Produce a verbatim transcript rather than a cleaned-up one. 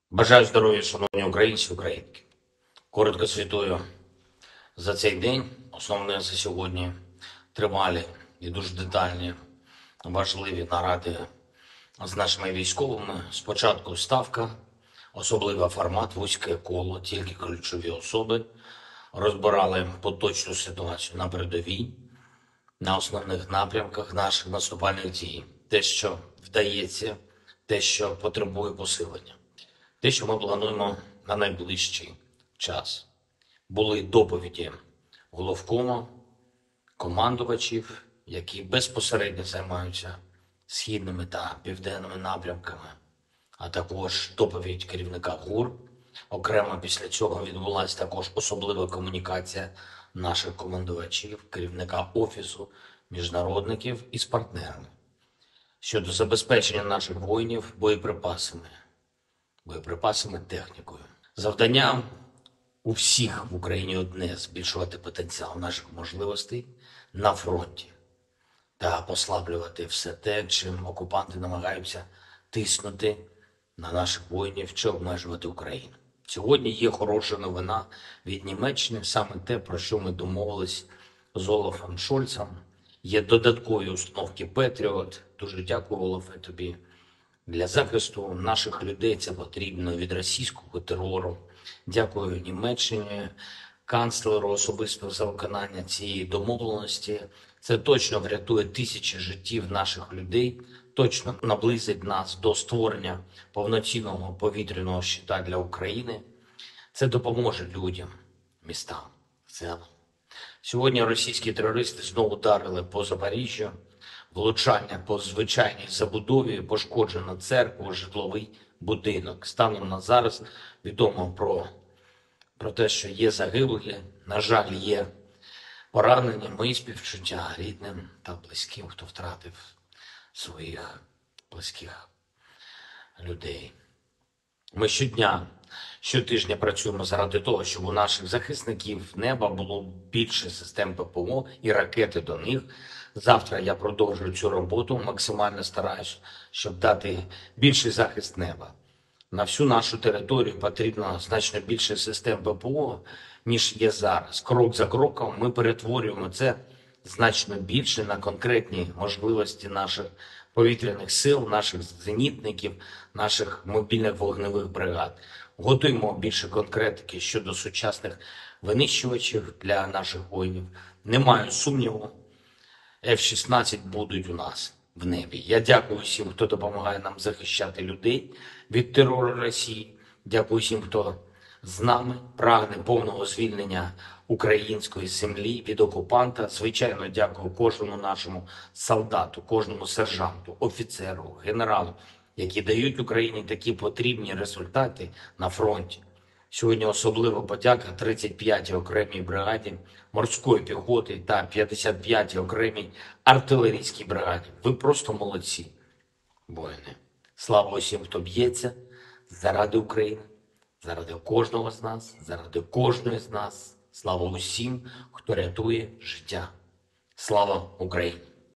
Бажаю здоров'я, шановні українці, українки. Коротко звітую за цей день. Основне за сьогодні тривалі і дуже детальні, важливі наради з нашими військовими. Спочатку ставка, особливий формат, вузьке коло, тільки ключові особи. Розбирали поточну ситуацію на передовій, на основних напрямках наших наступальних дій. Те, що вдається, те, що потребує посилення. Те, що ми плануємо на найближчий час. Були доповіді головкому, командувачів, які безпосередньо займаються східними та південними напрямками, а також доповідь керівника ГУР. Окремо після цього відбулася також особлива комунікація наших командувачів, керівника Офісу міжнародників із партнерами щодо забезпечення наших воїнів боєприпасами, боєприпасами, технікою. Завдання у всіх в Україні одне – збільшувати потенціал наших можливостей на фронті та послаблювати все те, чим окупанти намагаються тиснути на наших воїнів чи обмежувати Україну. Сьогодні є хороша новина від Німеччини, саме те, про що ми домовились з Олафом Шольцем. Є додаткові установки Петріот. Дуже дякую, Олафе, тобі. Для захисту наших людей це потрібно від російського терору. Дякую Німеччині, канцлеру особисто за виконання цієї домовленості. Це точно врятує тисячі життів наших людей, точно наблизить нас до створення повноцінного повітряного щита для України. Це допоможе людям, містам, селам. Сьогодні російські терористи знову ударили по Запоріжжю. Влучання по звичайній забудові, пошкоджено церкву, житловий будинок. Станом на зараз відомо про, про те, що є загиблі, на жаль, є поранені. Мої співчуття рідним та близьким, хто втратив своїх близьких людей. Ми щодня, щотижня працюємо заради того, щоб у наших захисників неба було більше систем ППО і ракети до них. Завтра я продовжую цю роботу, максимально стараюсь, щоб дати більший захист неба. На всю нашу територію потрібно значно більше систем ППО, ніж є зараз. Крок за кроком ми перетворюємо це значно більше на конкретні можливості наших повітряних сил, наших зенітників, наших мобільних вогневих бригад. Готуємо більше конкретики щодо сучасних винищувачів для наших воїнів. Не маю сумніву, еф шістнадцять будуть у нас в небі. Я дякую всім, хто допомагає нам захищати людей від терору Росії. Дякую всім, хто з нами прагне повного звільнення української землі від окупанта. Звичайно, дякую кожному нашому солдату, кожному сержанту, офіцеру, генералу, які дають Україні такі потрібні результати на фронті. Сьогодні особлива подяка тридцять п'ятій окремій бригаді морської піхоти та п'ятдесят п'ятій окремій артилерійській бригаді. Ви просто молодці, воїни. Слава усім, хто б'ється заради України, заради кожного з нас, заради кожної з нас. Слава усім, хто рятує життя. Слава Україні!